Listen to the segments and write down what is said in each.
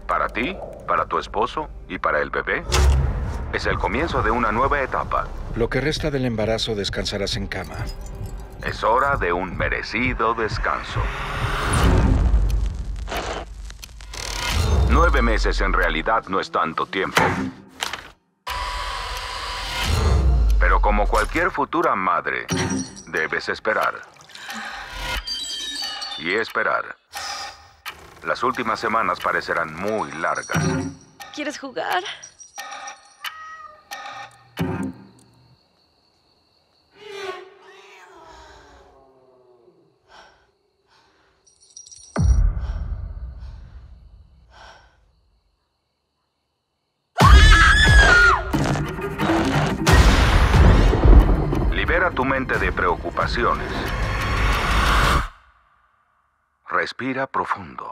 Para ti, para tu esposo y para el bebé, es el comienzo de una nueva etapa. Lo que resta del embarazo descansarás en cama. Es hora de un merecido descanso. 9 meses en realidad no es tanto tiempo. Pero como cualquier futura madre, debes esperar. Y esperar. Las últimas semanas parecerán muy largas. ¿Quieres jugar? Libera tu mente de preocupaciones. Respira profundo.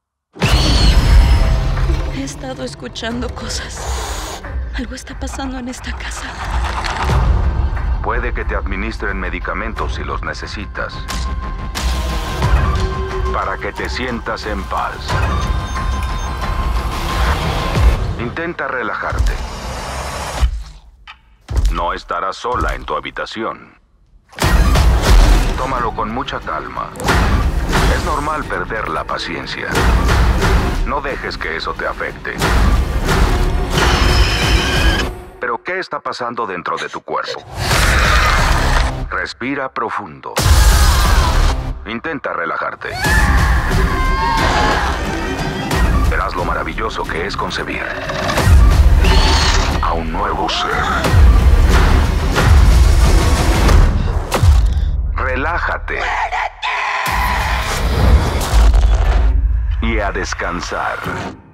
He estado escuchando cosas. Algo está pasando en esta casa. Puede que te administren medicamentos si los necesitas. Para que te sientas en paz. Intenta relajarte. No estarás sola en tu habitación. Tómalo con mucha calma. Es normal perder la paciencia. No dejes que eso te afecte. Pero, ¿qué está pasando dentro de tu cuerpo? Respira profundo. Intenta relajarte. Verás lo maravilloso que es concebir a un nuevo ser. Relájate. Y a descansar.